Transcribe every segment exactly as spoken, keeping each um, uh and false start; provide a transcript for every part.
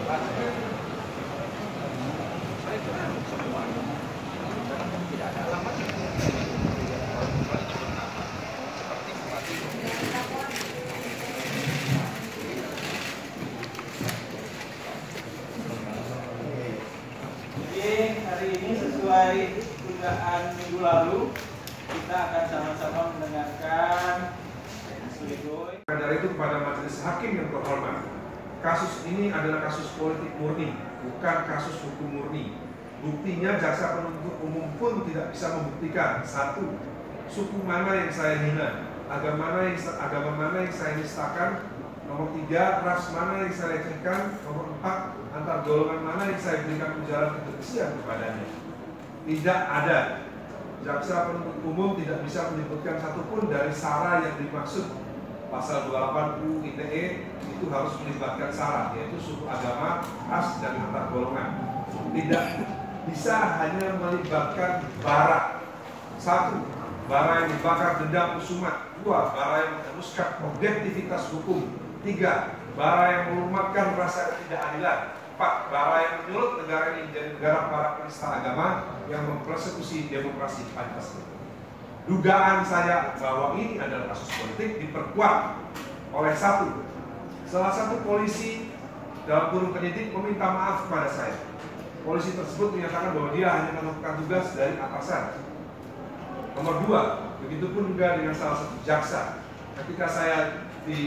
Jadi hari ini sesuai dugaan minggu lalu kita akan sama-sama mendengarkan pledoi. Dari itu kepada majelis hakim yang terhormat, kasus ini adalah kasus politik murni, bukan kasus hukum murni. Buktinya jaksa penuntut umum pun tidak bisa membuktikan satu, suku mana yang saya hina, agama mana yang agama mana yang saya nistakan, nomor tiga, ras mana yang saya lecehkan, nomor empat, antar golongan mana yang saya berikan ujaran kebencian kepadanya. Tidak ada. Jaksa penuntut umum tidak bisa menyebutkan satupun dari sara yang dimaksud pasal dua puluh delapan U I T E itu harus melibatkan sara, yaitu suku, agama, ras, dan antar golongan. Tidak bisa hanya melibatkan bara. Satu, bara yang dibakar dendam husumat. Dua, bara yang menghanguskan objektivitas hukum. Tiga, bara yang melumatkan rasa ketidakadilan. Empat, bara yang menyulut negara ini menjadi negara para penista agama yang mempersekusi demokrasi Pancasila. Dugaan saya bahwa ini adalah kasus politik diperkuat oleh satu, salah satu polisi dalam kurung penyidik meminta maaf kepada saya. Polisi tersebut menyatakan bahwa dia hanya melakukan tugas dari atasan. Nomor dua, begitupun juga dengan salah satu jaksa. Ketika saya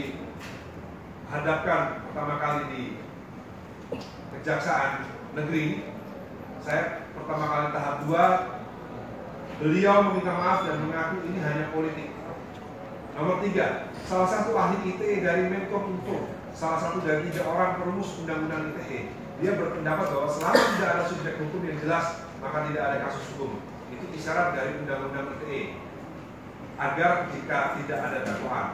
dihadapkan pertama kali di Kejaksaan Negeri, saya pertama kali tahap dua, beliau meminta maaf dan mengaku ini hanya politik. Nomor tiga, salah satu ahli I T E dari Menkominfo, salah satu dari tiga orang perumus undang-undang I T E, dia berpendapat bahwa selama tidak ada subjek hukum yang jelas, maka tidak ada kasus hukum. Itu isyarat dari undang-undang I T E, agar jika tidak ada dakwaan.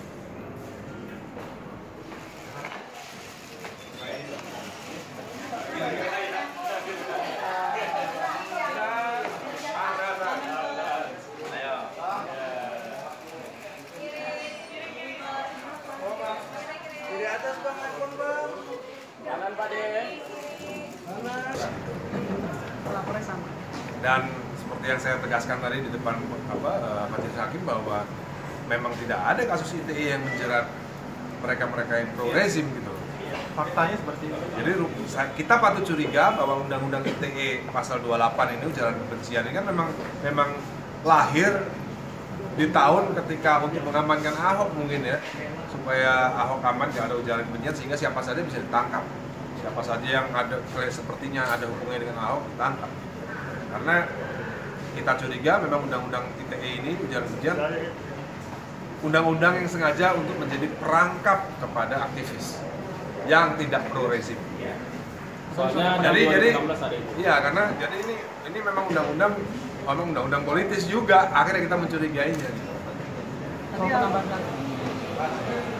Dan seperti yang saya tegaskan tadi di depan apa majelis hakim bahwa memang tidak ada kasus I T E yang menjerat mereka-mereka yang pro rezim gitu. Faktanya seperti itu. Jadi kita patut curiga bahwa undang-undang I T E pasal dua puluh delapan ini ujaran kebencian ini kan memang memang lahir di tahun ketika untuk mengamankan Ahok mungkin ya, supaya Ahok aman tidak ada ujaran kebencian sehingga siapa saja bisa ditangkap. Siapa saja yang ada sepertinya ada hubungannya dengan Ahok ditangkap. Karena kita curiga memang undang-undang I T E ini ujaran kebencian undang-undang yang sengaja untuk menjadi perangkap kepada aktivis yang tidak pro rezim. Soalnya jadi jadi iya karena jadi ini ini memang undang-undang memang undang-undang politis juga, akhirnya kita mencurigainya. Tapi